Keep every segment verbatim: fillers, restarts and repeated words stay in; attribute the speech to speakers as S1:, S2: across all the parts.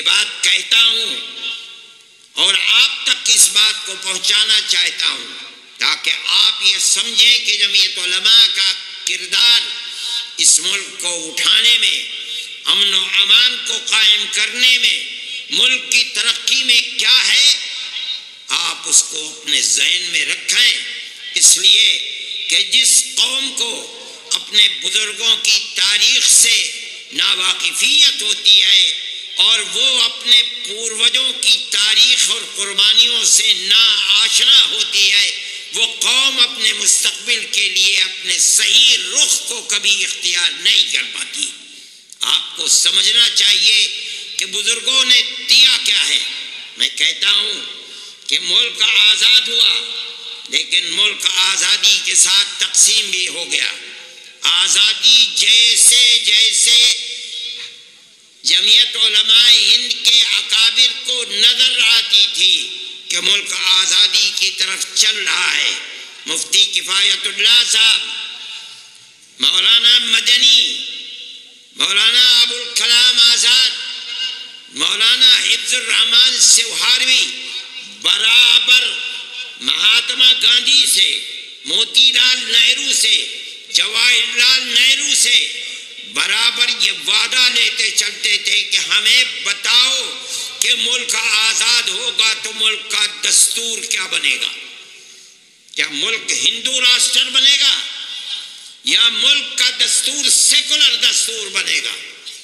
S1: بات کہتا ہوں اور آپ تک اس بات کو پہنچانا چاہتا ہوں تاکہ آپ یہ سمجھیں کہ جمعیت علماء کا کردار اس ملک کو اٹھانے میں، امن و امان کو قائم کرنے میں، ملک کی ترقی میں کیا ہے، آپ اس کو اپنے ذہن میں رکھیں، اس لیے کہ جس قوم کو اپنے بزرگوں کی تاریخ سے ناواقفیت ہوتی ہے اور وہ اپنے پوروجوں کی تاریخ اور قربانیوں سے نا آشنا ہوتی ہے، وہ قوم اپنے مستقبل کے لیے اپنے صحیح رخ کو کبھی اختیار نہیں کر پاتی۔ آپ کو سمجھنا چاہیے کہ بزرگوں نے دیا کیا ہے۔ میں کہتا ہوں کہ ملک آزاد ہوا، لیکن ملک آزادی کے ساتھ تقسیم بھی ہو گیا۔ آزادی جیسے جیسے جمعیت علماء ہند کے اکابر کو نظر آتی تھی کہ ملک آزادی کی طرف چل رہا ہے، مفتی کفایت اللہ صاحب، مولانا مدنی، مولانا ابو الکلام آزاد، مولانا حفظ الرحمان سوہاروی برابر مہاتما گاندھی سے، موتی لال نہرو سے، جواہر لال نہرو سے برابر یہ وعدہ لیتے چلتے تھے کہ ہمیں بتاؤ کہ ملک آزاد ہوگا تو ملک کا دستور کیا بنے گا؟ کیا ملک ہندو راشٹر بنے گا یا ملک کا دستور سیکولر دستور بنے گا؟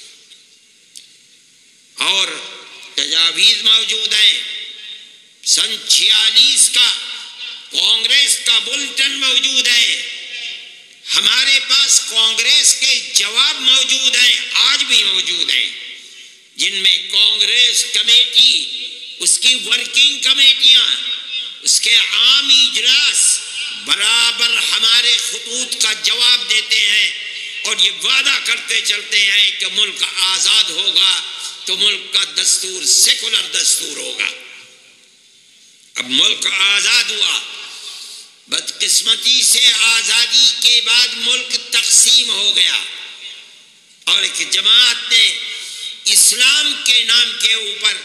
S1: اور تجاویز موجود ہیں، سن چھیالیس کا کانگریس کا بلٹن موجود ہے، ہمارے پاس کانگریس کے جواب موجود ہیں، آج بھی موجود ہیں، جن میں کانگریس کمیٹی، اس کی ورکنگ کمیٹیاں، اس کے عام اجلاس برابر ہمارے خطوط کا جواب دیتے ہیں اور یہ وعدہ کرتے چلتے ہیں کہ ملک آزاد ہوگا تو ملک کا دستور سیکولر دستور ہوگا۔ اب ملک آزاد ہوا، بدقسمتی سے آزادی کے بعد ملک تقسیم ہو گیا اور ایک جماعت نے اسلام کے نام کے اوپر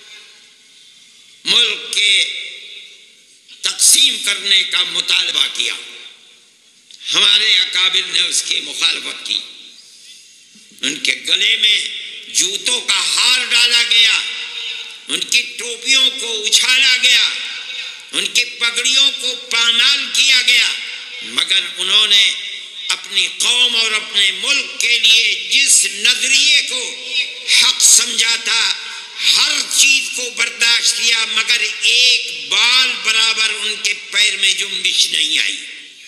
S1: ملک کے تقسیم کرنے کا مطالبہ کیا۔ ہمارے اکابر نے اس کی مخالفت کی، ان کے گلے میں جوتوں کا ہار ڈالا گیا، ان کی ٹوپیوں کو اچھالا گیا، ان کی پگڑیوں کو پامال کیا گیا، مگر انہوں نے اپنی قوم اور اپنے ملک کے لیے جس نظریے کو حق سمجھا تھا ہر چیز کو برداشت کیا، مگر ایک بال برابر ان کے پیر میں جنبش نہیں آئی،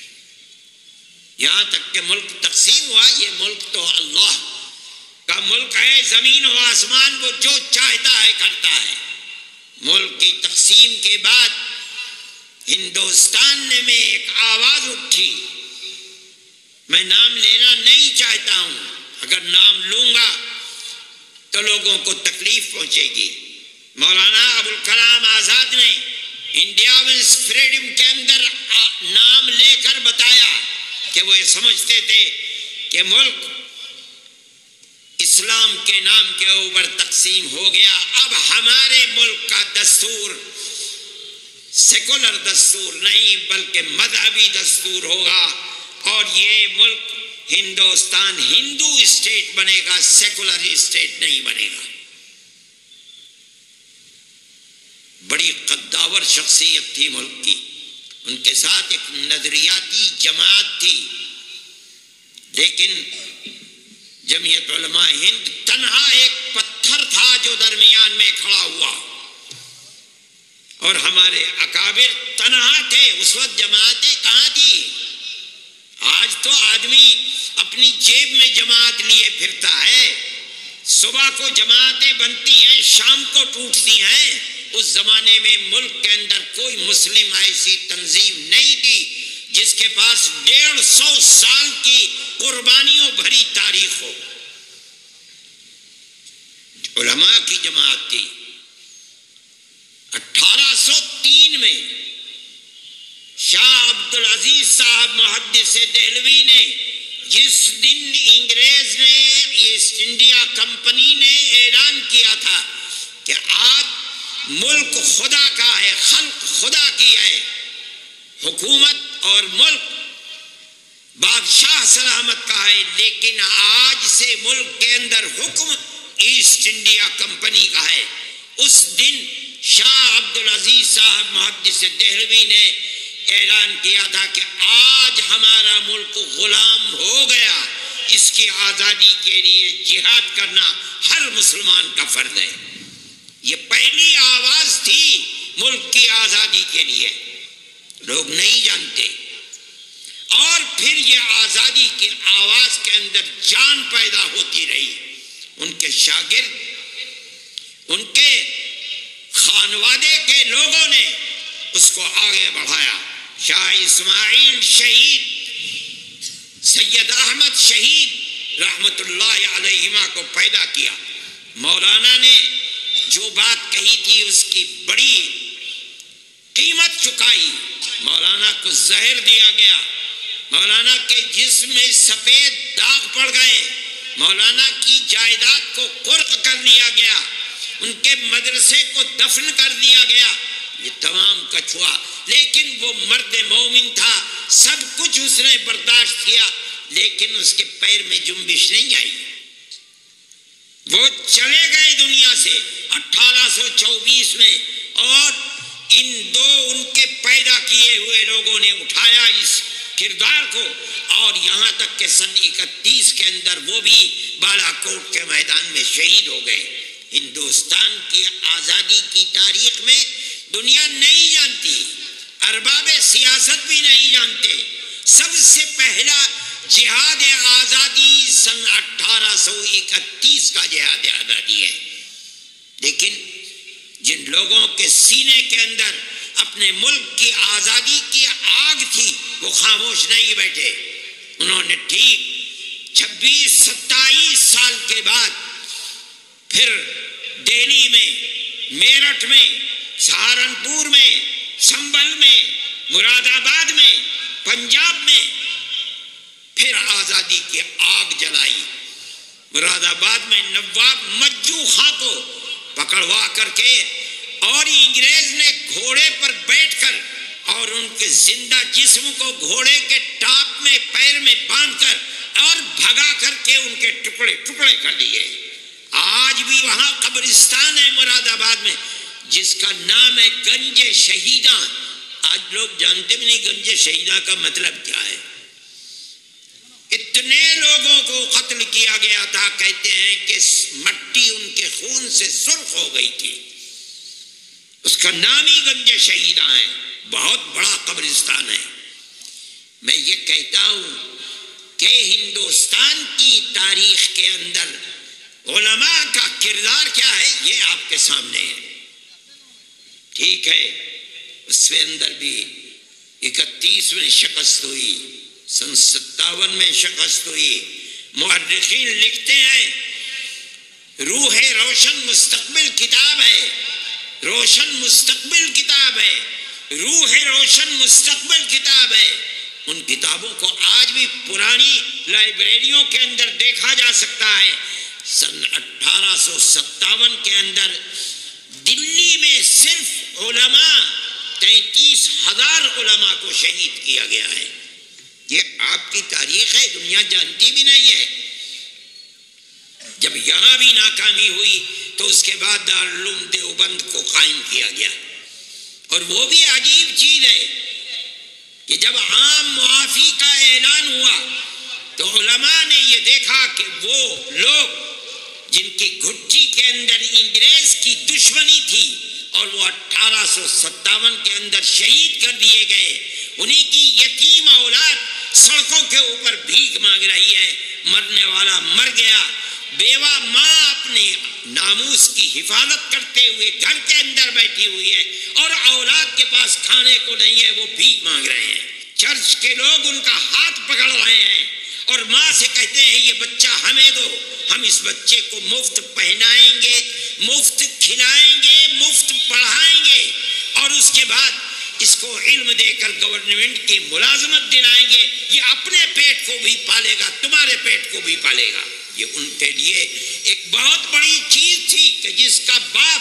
S1: یہاں تک کہ ملک تقسیم ہوا۔ یہ ملک تو اللہ کا ملک ہے، زمین و آسمان وہ جو چاہتا ہے کرتا ہے۔ ملک کی تقسیم کے بعد ہندوستان میں ایک آواز اٹھی، میں نام لینا نہیں چاہتا ہوں، اگر نام لوں گا تو لوگوں کو تکلیف پہنچے گی۔ مولانا ابو الکلام آزاد نے انڈیا ونس فریڈم کے اندر نام لے کر بتایا کہ وہ یہ سمجھتے تھے کہ ملک اسلام کے نام کے اوپر تقسیم ہو گیا، اب ہمارے ملک کا دستور سیکولر دستور نہیں بلکہ مذہبی دستور ہوگا اور یہ ملک ہندوستان ہندو اسٹیٹ بنے گا، سیکولر اسٹیٹ نہیں بنے گا۔ بڑی قداور شخصیت تھی ملک کی، ان کے ساتھ ایک نظریاتی جماعت تھی، لیکن جمعیت علماء ہند تنہا ایک پتھر تھا جو درمیان میں کھڑا ہوا، اور ہمارے اکابر تنہا تھے۔ اس وقت جماعتیں کہاں تھی؟ آج تو آدمی اپنی جیب میں جماعت لیے پھرتا ہے، صبح کو جماعتیں بنتی ہیں، شام کو ٹوٹتی ہیں۔ اس زمانے میں ملک کے اندر کوئی مسلم ایسی تنظیم نہیں تھی جس کے پاس ڈیڑھ سو سال کی قربانیوں بھری تاریخ ہو۔ علماء کی جماعت تھی۔ اٹھارہ سو تین میں شاہ عبد العزیز صاحب محدث دہلوی نے جس دن انگریز نے ایسٹ انڈیا کمپنی نے اعلان کیا تھا کہ آج ملک خدا کا ہے، خلق خدا کی ہے، حکومت اور ملک بادشاہ سلامت کا ہے، لیکن آج سے ملک کے اندر حکم ایسٹ انڈیا کمپنی کا ہے۔ اس دن شاہ عبدالعزیز صاحب محدث دہلوی نے اعلان کیا تھا کہ آج ہمارا ملک غلام ہو گیا، اس کی آزادی کے لیے جہاد کرنا ہر مسلمان کا فرض ہے۔ یہ پہلی آواز تھی ملک کی آزادی کے لیے، لوگ نہیں جانتے، اور پھر یہ آزادی کی آواز کے اندر جان پیدا ہوتی رہی۔ ان کے شاگرد، ان کے خانوادے کے لوگوں نے اس کو آگے بڑھایا۔ شاہ اسماعیل شہید، سید احمد شہید رحمت اللہ علیہما کو پیدا کیا۔ مولانا نے جو بات کہی تھی اس کی بڑی قیمت چکائی۔ مولانا کو زہر دیا گیا، مولانا کے جسم میں سفید داغ پڑ گئے، مولانا کی جائیداد کو قرق کر لیا گیا، ان کے مدرسے کو دفن کر دیا گیا۔ یہ تمام کچھ ہوا، لیکن وہ مرد مومن تھا، سب کچھ اس نے برداشت کیا، لیکن اس کے پیر میں جنبش نہیں آئی۔ وہ چلے گئے دنیا سے اٹھارہ سو چوبیس میں، اور ان دو ان کے پیدا کیے ہوئے لوگوں نے اٹھایا اس کردار کو، اور یہاں تک کہ سن اکتیس کے اندر وہ بھی بالا کوٹ کے میدان میں شہید ہو گئے۔ ہندوستان کی آزادی کی تاریخ میں دنیا نہیں جانتی، ارباب سیاست بھی نہیں جانتے، سب سے پہلا جہاد آزادی سن اٹھارہ سو اکتیس کا جہاد آزادی ہے۔ لیکن جن لوگوں کے سینے کے اندر اپنے ملک کی آزادی کی آگ تھی وہ خاموش نہیں بیٹھے، انہوں نے ٹھیک چھبیس ستائیس سال کے بعد پھر دہلی میں، میرٹھ میں، سہارنپور میں، سنبھل میں، مراد آباد میں، پنجاب میں پھر آزادی کی آگ جلائی۔ مراد آباد میں نواب مجو خاں کو پکڑوا کر کے، اور انگریز نے گھوڑے پر بیٹھ کر اور ان کے زندہ جسم کو گھوڑے کے ٹاپ میں پیر میں باندھ کر اور بھگا کر کے ان کے ٹکڑے ٹکڑے کر دیے۔ آج بھی وہاں قبرستان ہے مراد آباد میں جس کا نام ہے گنج شہیداں۔ آج لوگ جانتے بھی نہیں گنج شہیداں کا مطلب کیا ہے۔ اتنے لوگوں کو قتل کیا گیا تھا، کہتے ہیں کہ مٹی ان کے خون سے سرخ ہو گئی تھی، اس کا نام ہی گنج شہیداں ہے، بہت بڑا قبرستان ہے۔ میں یہ کہتا ہوں کہ ہندوستان کی تاریخ کے اندر علماء کا کردار کیا ہے یہ آپ کے سامنے ہے۔ ٹھیک ہے، اس کے اندر بھی اکتیس میں شکست ہوئی، سن ستاون میں شکست ہوئی۔ مورخین لکھتے ہیں روح روشن مستقبل کتاب ہے، روشن مستقبل کتاب ہے، روح روشن مستقبل کتاب ہے۔ ان کتابوں کو آج بھی پرانی لائبریریوں کے اندر دیکھا جا سکتا ہے۔ سن اٹھارہ سو ستاون کے اندر دلی میں صرف علماء تینتیس ہزار علماء کو شہید کیا گیا ہے۔ یہ آپ کی تاریخ ہے، دنیا جانتی بھی نہیں ہے۔ جب یہاں بھی ناکامی ہوئی تو اس کے بعد دارالعلوم دیوبند کو قائم کیا گیا، اور وہ بھی عجیب چیز ہے کہ جب عام معافی کا اعلان ہوا تو علماء نے یہ دیکھا کہ وہ لوگ جن کی گھٹی کے اندر انگریز کی دشمنی تھی اور وہ اٹھارہ سو ستاون کے اندر شہید کر دیے گئے، انہی کی یتیم اولاد سڑکوں کے اوپر بھیک مانگ رہی ہے، مرنے والا مر گیا، بیوہ ماں اپنے ناموس کی حفاظت کرتے ہوئے گھر کے اندر بیٹھی ہوئی ہے، اور اولاد کے پاس کھانے کو نہیں ہے، وہ بھیک مانگ رہے ہیں۔ چرچ کے لوگ ان کا ہاتھ پکڑ رہے ہیں اور ماں سے کہتے ہیں یہ بچہ ہمیں دو، ہم اس بچے کو مفت پہنائیں گے، مفت کھلائیں گے، مفت پڑھائیں گے، اور اس کے بعد اس کو علم دے کر گورنمنٹ کی ملازمت دلائیں گے، یہ اپنے پیٹ کو بھی پالے گا، تمہارے پیٹ کو بھی پالے گا۔ یہ ان کے لیے ایک بہت بڑی چیز تھی کہ جس کا باپ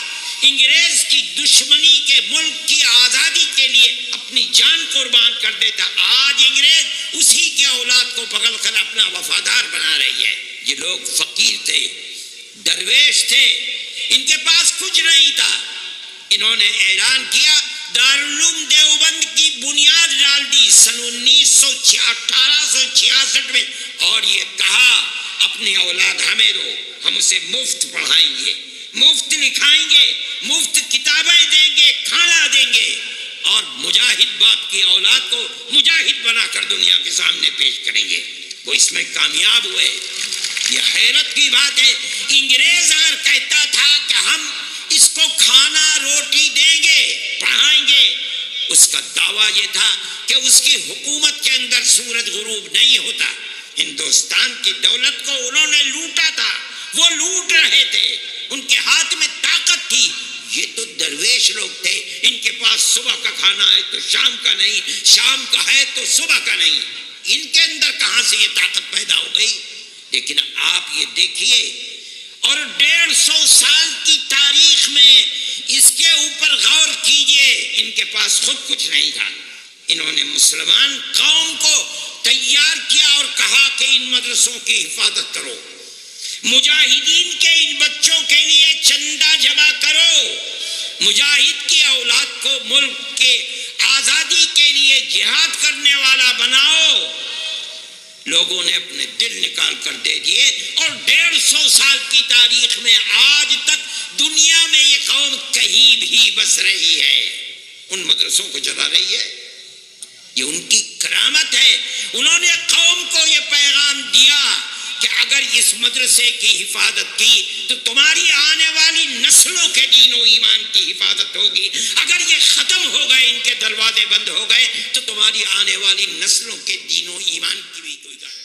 S1: انگریز کی دشمنی کے ملک کی آزادی کے لیے اپنی جان قربان کر دیتا، آج انگریز اسی کے اولاد کو پکڑ کر اپنا وفادار بنا رہی ہے۔ یہ لوگ فقیر تھے، درویش تھے، ان کے پاس کچھ نہیں تھا، انہوں نے اعلان کیا، دارالعلوم دیوبند کی بنیاد ڈال دی سن انیس سو اٹھارہ سو چھیاسٹھ میں، اور یہ کہا اپنی اولاد ہمیں دو، ہم اسے مفت پڑھائیں گے، مفت لکھائیں گے، مفت کتابیں دیں گے، کھانا دیں گے، اور مجاہد باپ کی اولاد کو مجاہد بنا کر دنیا کے سامنے پیش کریں گے۔ وہ اس میں کامیاب ہوئے۔ یہ حیرت کی بات ہے، انگریز اگر کہتا تھا کہ ہم اس کو کھانا روٹی دیں گے، پڑھائیں گے، اس کا دعویٰ یہ تھا کہ اس کی حکومت کے اندر سورج غروب نہیں ہوتا۔ ہندوستان کی دولت کو انہوں نے لوٹا تھا، وہ لوٹ رہے تھے، ان کے ہاتھ میں طاقت تھی۔ یہ تو درویش لوگ تھے، ان کے پاس صبح کا کھانا ہے تو شام کا نہیں، شام کا ہے تو صبح کا نہیں، ان کے اندر کہاں سے یہ طاقت پیدا ہو گئی؟ لیکن آپ یہ دیکھیے، اور ڈیڑھ سو سال کی تاریخ میں اس کے اوپر غور کیجئے، ان کے پاس خود کچھ نہیں تھا، انہوں نے مسلمان قوم کو تیار کیا اور کہا کہ ان مدرسوں کی حفاظت کرو، مجاہدین کے ان بچوں کے لیے چندہ جمع کرو، مجاہد کی اولاد کو ملک کے آزادی کے لیے جہاد کرنے والا بناؤ۔ لوگوں نے اپنے دل نکال کر دے دیے، اور ڈیڑھ سو سال کی تاریخ میں آج تک دنیا میں یہ قوم کہیں بھی بس رہی ہے، ان مدرسوں کو چلا رہی ہے۔ یہ ان کی کرامت ہے، انہوں نے قوم کو یہ پیغام دیا کہ اگر اس مدرسے کی حفاظت کی تو تمہاری آنے والی نسلوں کے دین و ایمان کی حفاظت ہوگی، اگر یہ ختم ہو گئے، ان کے دروازے بند ہو گئے، تو تمہاری آنے والی نسلوں کے دین و ایمان کی بھی کوئی